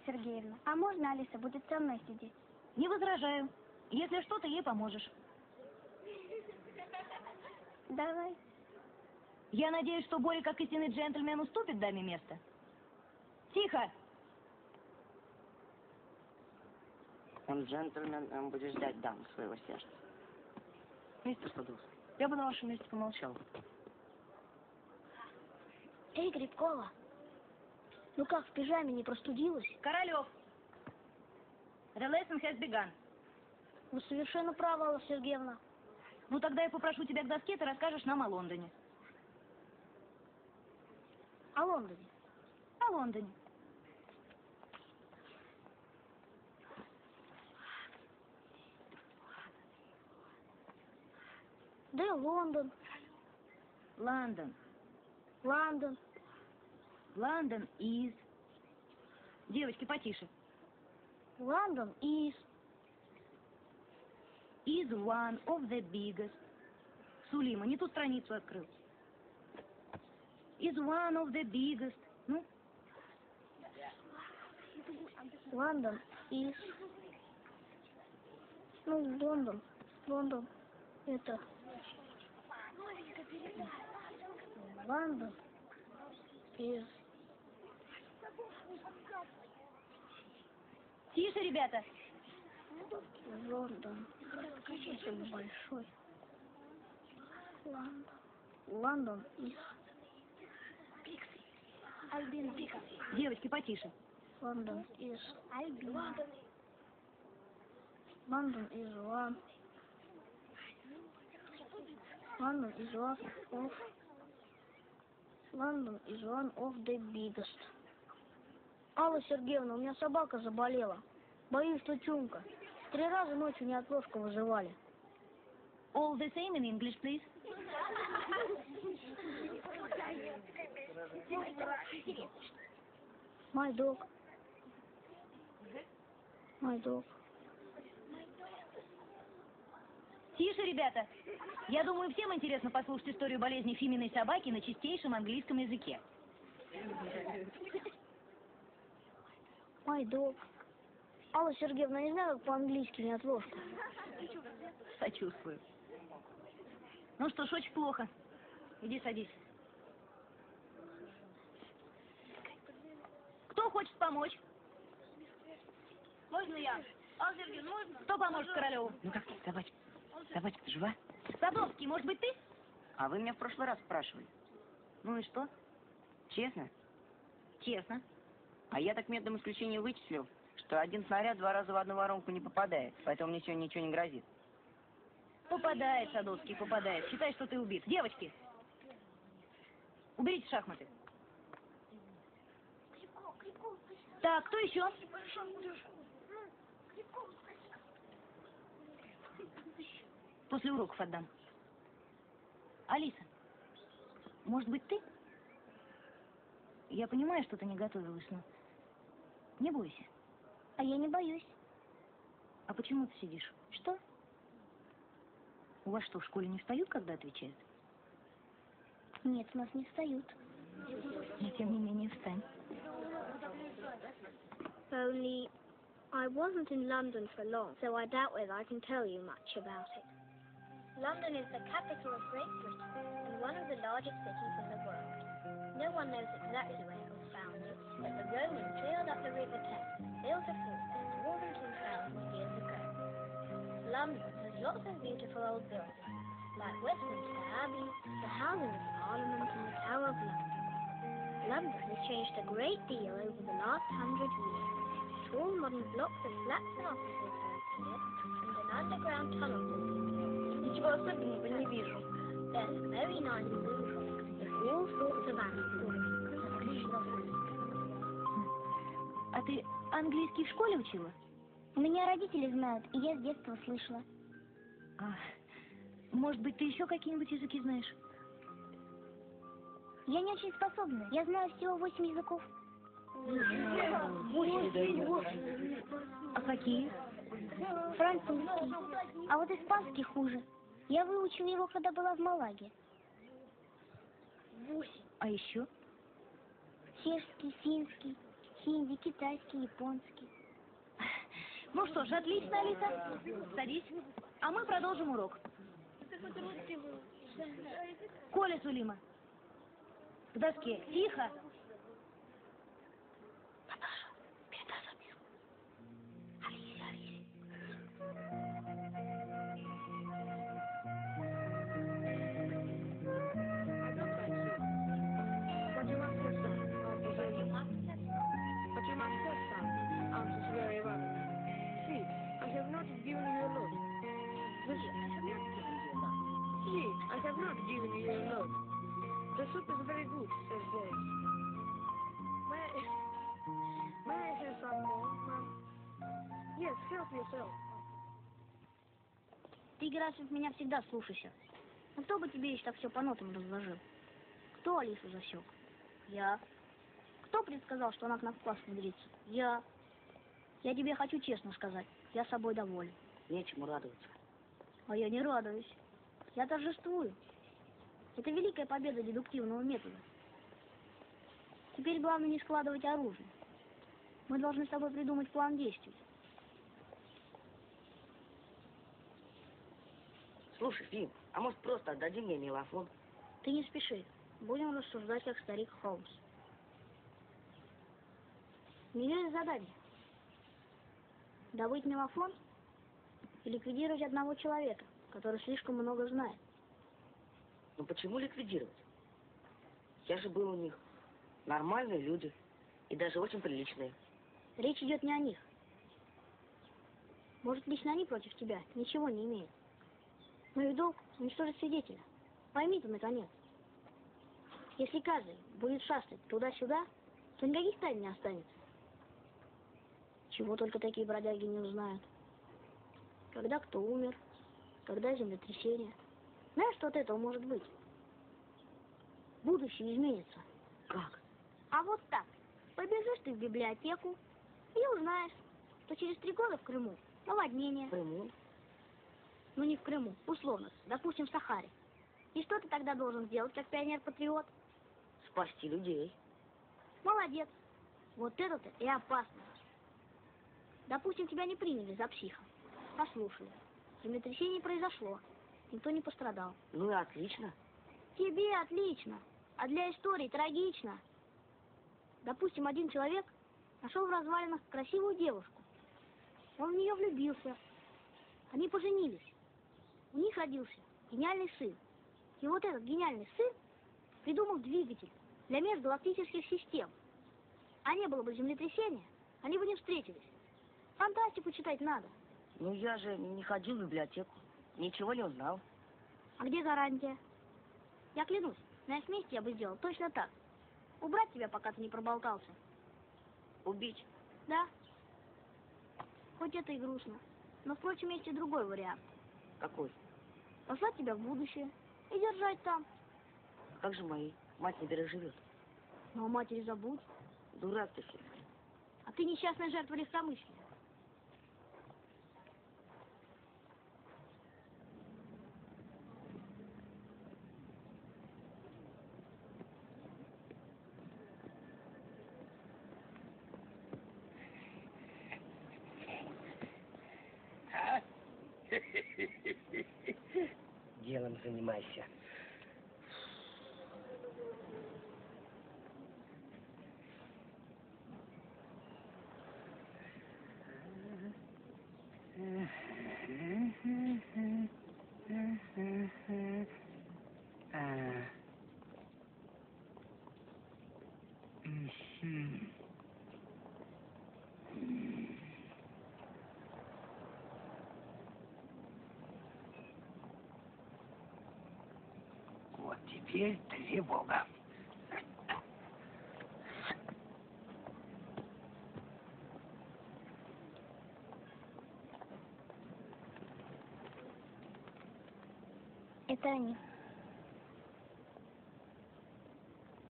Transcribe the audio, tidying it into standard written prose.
Сергеевна, а можно Алиса будет со мной сидеть? Не возражаю. Если что, ты ей поможешь. Давай. Я надеюсь, что Боря, как истинный джентльмен, уступит даме место. Тихо! Он джентльмен, он будет ждать даму своего сердца. Мистер Садовский, я бы на вашем месте помолчал. Эй, Грибкова, ну как, в пижаме не простудилась? Королев! The lesson has begun. Вы совершенно правы, Алла Сергеевна. Ну тогда я попрошу тебя к доске, ты расскажешь нам о Лондоне. О Лондоне. О Лондоне. Да, Лондон. Лондон. Лондон. Лондон is... Девочки, потише. Лондон is one of the biggest. Сулима, не ту страницу открыл. Is one of the biggest. Ну? Лондон is... Ну, Лондон. Лондон. Это... Лондон is... Тише, ребята. Лондон. Это большой. Лондон. Лондон is... Девочки, потише. Лондон is... London is one. London is one of. London is one of the biggest. Алла Сергеевна, у меня собака заболела. Боюсь, что чумка. 3 раза ночью неотложку вызывали. All the same in English, please. My dog. My dog. Тише, ребята. Я думаю, всем интересно послушать историю болезни фирменной собаки на чистейшем английском языке. My dog. Алла Сергеевна, не знаю, как по-английски неотложку. Сочувствую. Ну что ж, очень плохо. Иди садись. Кто хочет помочь? Можно я? Алла Сергеевна, можно? Кто поможет Королеву? Ну как ты, собачка? Собачка-то жива? Садовский, может быть, ты? А вы меня в прошлый раз спрашивали. Ну и что? Честно? Честно. А я так методом исключения вычислил, что 1 снаряд 2 раза в одну воронку не попадает, поэтому мне сегодня ничего не грозит. Попадает, Садовский, попадает. Считай, что ты убит. Девочки, уберите шахматы. Так, кто еще? После уроков отдам. Алиса, может быть, ты? Я понимаю, что ты не готовилась, но не бойся. А я не боюсь. А почему ты сидишь? Что? У вас что, в школе не встают, когда отвечают? Нет, у нас не встают. Но тем не менее встань. Only I wasn't in London for long, so I doubt whether I can tell you much about it. London is the capital of Great Britain and one of the largest cities in the world. No one knows exactly when it was founded, but the Romans sailed up the River Thames and built a fort there more than 2,000 years ago. London has lots of beautiful old buildings, like Westminster Abbey, the Houses of Parliament and the Tower of London. London has changed a great deal over the last 100 years. Tall modern blocks of flats and offices have appeared, and an underground tunnel has been built. Ничего особенного не вижу. There's a very nice boardwalk with all sorts of animals. А ты английский в школе учила? У меня родители знают, и я с детства слышала. А, может быть, ты еще какие-нибудь языки знаешь? Я не очень способна. Я знаю всего 8 языков. 8? А какие? Французский. А вот испанский хуже. Я выучила его, когда была в Малаге. 8. А еще? Чешский, финский, хинди, китайский, японский. Ну что ж, отлично, Алиса. Садись. А мы продолжим урок. Коля Сулима. К доске. Тихо. Наташа, передай записку. Алисе. I have not given you a load. The soup is very good, says Boy. May I have some more, ma'am? Yes, help yourself. Ты, Герасимов, меня всегда слушайся. Ну кто бы тебе еще так все по нотам разложил? Кто Алису засек? Я. Кто предсказал, что она к нам в класс внедрится? Я. Я тебе хочу честно сказать, я собой доволен. Нечему радоваться. А я не радуюсь. Я торжествую. Это великая победа дедуктивного метода. Теперь главное не складывать оружие. Мы должны с тобой придумать план действий. Слушай, Фим, а может просто отдадим мне мелофон? Ты не спеши. Будем рассуждать, как старик Холмс. У меня есть задание. Добыть мелофон и ликвидировать одного человека, который слишком много знает. Ну почему ликвидировать? Я же был у них. Нормальные люди. И даже очень приличные. Речь идет не о них. Может, лично они против тебя ничего не имеют. Но их долг уничтожить свидетеля. Пойми ты, наконец. Если каждый будет шастать туда-сюда, то никаких тайн не останется. Чего только такие бродяги не узнают. Когда кто умер, когда землетрясение. Знаешь, что от этого может быть? Будущее изменится. Как? А вот так. Побежишь ты в библиотеку и узнаешь, что через 3 года в Крыму наводнение. В Крыму? Ну не в Крыму, условно, допустим, в Сахаре. И что ты тогда должен сделать, как пионер-патриот? Спасти людей. Молодец. Вот это-то и опасно. Допустим, тебя не приняли за психа. Послушали. Землетрясение произошло. Никто не пострадал. Ну и отлично. Тебе отлично. А для истории трагично. Допустим, один человек нашел в развалинах красивую девушку. Он в нее влюбился. Они поженились. У них родился гениальный сын. И вот этот гениальный сын придумал двигатель для межгалактических систем. А не было бы землетрясения, они бы не встретились. Фантастику читать надо. Ну я же не ходил в библиотеку. Ничего не узнал. А где гарантия? Я клянусь, на их месте я бы сделал точно так. Убрать тебя, пока ты не проболтался. Убить? Да. Хоть это и грустно. Но, впрочем, есть и другой вариант. Какой? Послать тебя в будущее и держать там. А как же мои? Мать не переживет. Ну, о матери забудь. Дурак ты, Фим. А ты несчастная жертва легкомыслия. Делом занимайся. Вот теперь тревога. Это они.